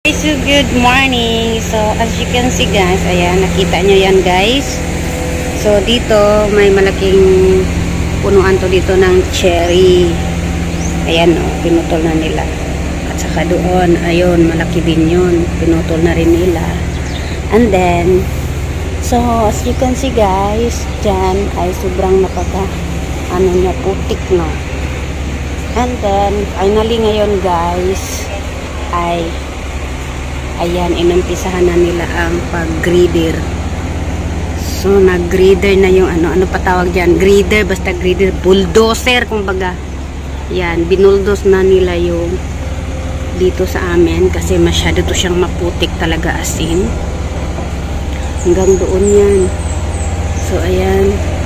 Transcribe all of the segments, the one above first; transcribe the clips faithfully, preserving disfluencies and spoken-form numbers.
So good morning. So as you can see guys, ayan, nakita nyo yan guys. So dito may malaking punuan to dito ng cherry. Ayan o, oh, pinutol na nila. At saka doon, ayun, malaki din yun, pinutol na rin nila. And then so as you can see guys, dyan ay sobrang napaka ano niya, putik no. And then finally ngayon guys ay ayan, inumpisahan na nila ang pag-grader. So, nag-grader na yung ano, ano pa tawag dyan? Grader, basta grader. Bulldozer, kumbaga. Yan, binuldos na nila yung dito sa amin kasi masyado to siyang maputik talaga asin. Hanggang doon yan. So, ayan.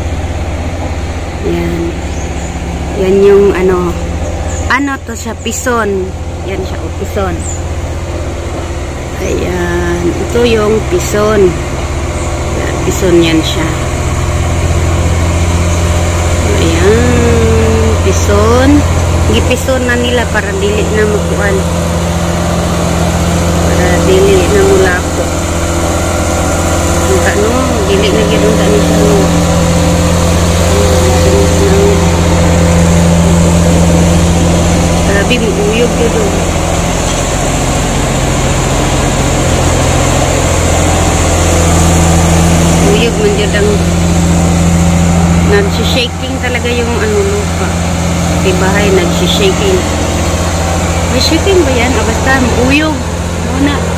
Yan. Yan yung ano, ano to siya, pison. Yan siya, o pison. Ayan. Ito yung pison. Ayan, pison yan siya. Ayan. Pison. Gipison na nila para dili na makuan. Para dili na mulako. Ang ano, dili na gano'n tani siya. Grabe, mag-uyog yun doon. Uyog man dyan ang nagsishaking talaga yung ano lupa. Tibahay, nagsishaking. May shaking ba yan? O basta, uyog. Muna.